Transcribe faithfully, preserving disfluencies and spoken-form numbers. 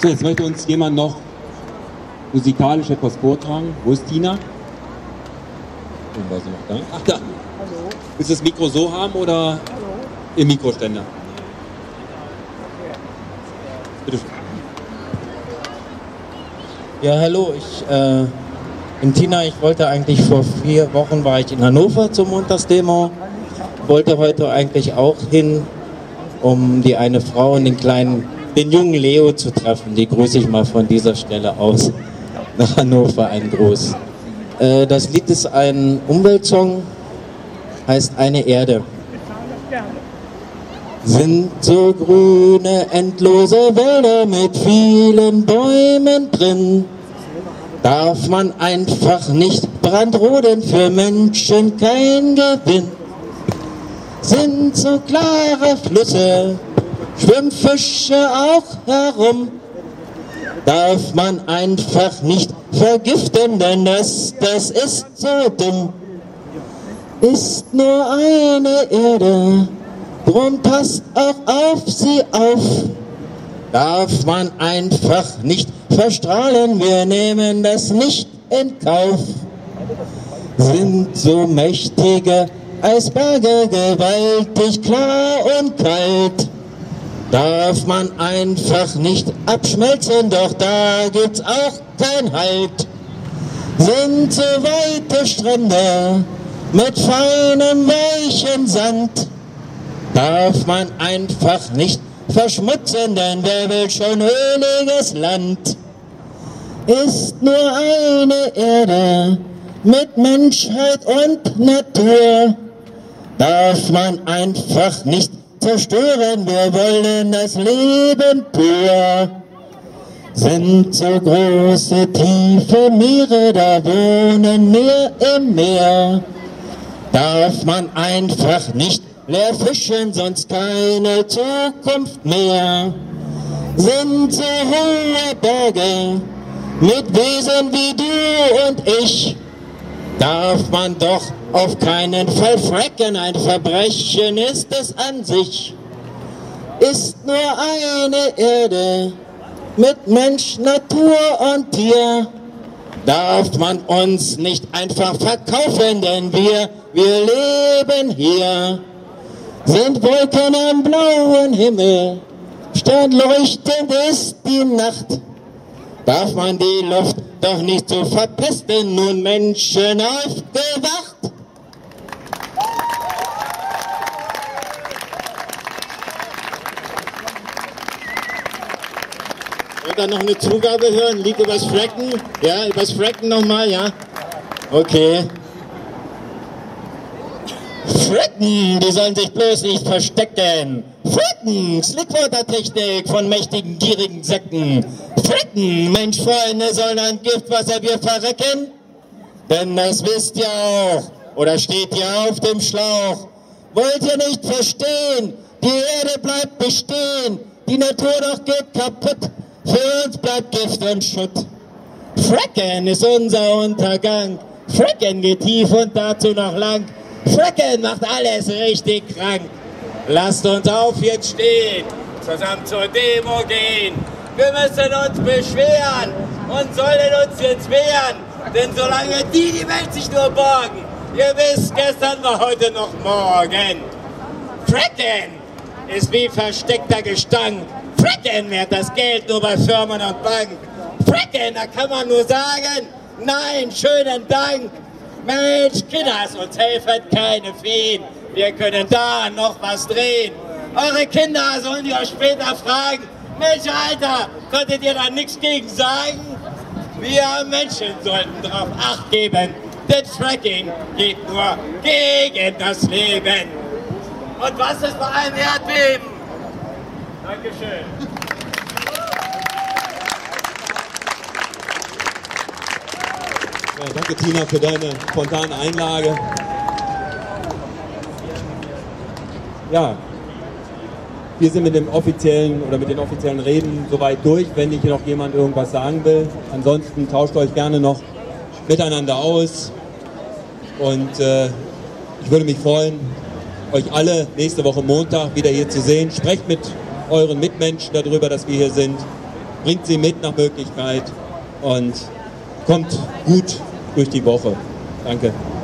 So, jetzt möchte uns jemand noch musikalisch etwas vortragen. Wo ist Tina? Und war sie noch da? Ach, da. Hallo. Willst du das Mikro so haben oder Hallo. Im Mikroständer? Bitte schön. Ja, hallo, ich äh, bin Tina. Ich wollte eigentlich vor vier Wochen war ich in Hannover zur Montagsdemo. Wollte heute eigentlich auch hin, um die eine Frau und den kleinen, den jungen Leo zu treffen. Die grüße ich mal von dieser Stelle aus nach Hannover, ein Gruß. Äh, das Lied ist ein Umweltsong, heißt Eine Erde. Sind so grüne, endlose Wälder mit vielen Bäumen drin, darf man einfach nicht brandroden, für Menschen kein Gewinn. Sind so klare Flüsse, schwimmen Fische auch herum, darf man einfach nicht vergiften, denn das, das ist so dumm. Ist nur eine Erde, drum passt auch auf sie auf, darf man einfach nicht verstrahlen, wir nehmen das nicht in Kauf. Sind so mächtige Eisberge gewaltig klar und kalt, darf man einfach nicht abschmelzen, doch da gibt's auch kein Halt. Sind so weite Strände mit feinem weichen Sand, darf man einfach nicht verschmutzen, denn wer will schon öliges Land? Ist nur eine Erde mit Menschheit und Natur, darf man einfach nicht zerstören, wir wollen das Leben pur. Sind so große, tiefe Meere, da wohnen wir im Meer, darf man einfach nicht leer fischen, sonst keine Zukunft mehr. Sind so hohe Berge mit Wesen wie du und ich, darf man doch auf keinen Fall fracken, ein Verbrechen ist es an sich. Ist nur eine Erde mit Mensch, Natur und Tier, darf man uns nicht einfach verkaufen, denn wir, wir leben hier. Sind Wolken am blauen Himmel, sternleuchtend ist die Nacht, darf man die Luft doch nicht so verpesten, nun Menschen aufgewacht. Und dann noch eine Zugabe hören, Lied übers Fracken, ja, übers Fracken nochmal, ja, okay. Fracken, die sollen sich bloß nicht verstecken. Fracken, Slickwater-Technik von mächtigen, gierigen Säcken. Fracken, Mensch, Freunde, sollen an Giftwasser wir verrecken? Denn das wisst ihr auch, oder steht ihr auf dem Schlauch. Wollt ihr nicht verstehen, die Erde bleibt bestehen, die Natur doch geht kaputt, für uns bleibt Gift und Schutt. Fracken ist unser Untergang, Fracken geht tief und dazu noch lang. Fracken macht alles richtig krank. Lasst uns auf jetzt stehen, zusammen zur Demo gehen. Wir müssen uns beschweren und sollen uns jetzt wehren. Denn solange die die Welt sich nur borgen, ihr wisst, gestern war heute noch morgen. Fracken ist wie versteckter Gestank. Fracken währt das Geld nur bei Firmen und Banken. Fracken, da kann man nur sagen, nein, schönen Dank. Mensch, Kinders, uns helfen keine Feen. Wir können da noch was drehen. Eure Kinder sollen die euch später fragen. Mensch, Alter, konntet ihr da nichts gegen sagen? Wir Menschen sollten darauf Acht geben, denn Fracking geht nur gegen das Leben. Und was ist bei einem Erdbeben? Dankeschön. Ja, danke Tina für deine spontane Einlage. Ja, wir sind mit dem offiziellen oder mit den offiziellen Reden soweit durch, wenn nicht noch jemand irgendwas sagen will. Ansonsten tauscht euch gerne noch miteinander aus und äh, ich würde mich freuen, euch alle nächste Woche Montag wieder hier zu sehen. Sprecht mit euren Mitmenschen darüber, dass wir hier sind bringt sie mit nach Möglichkeit und kommt gut durch die Woche. Danke.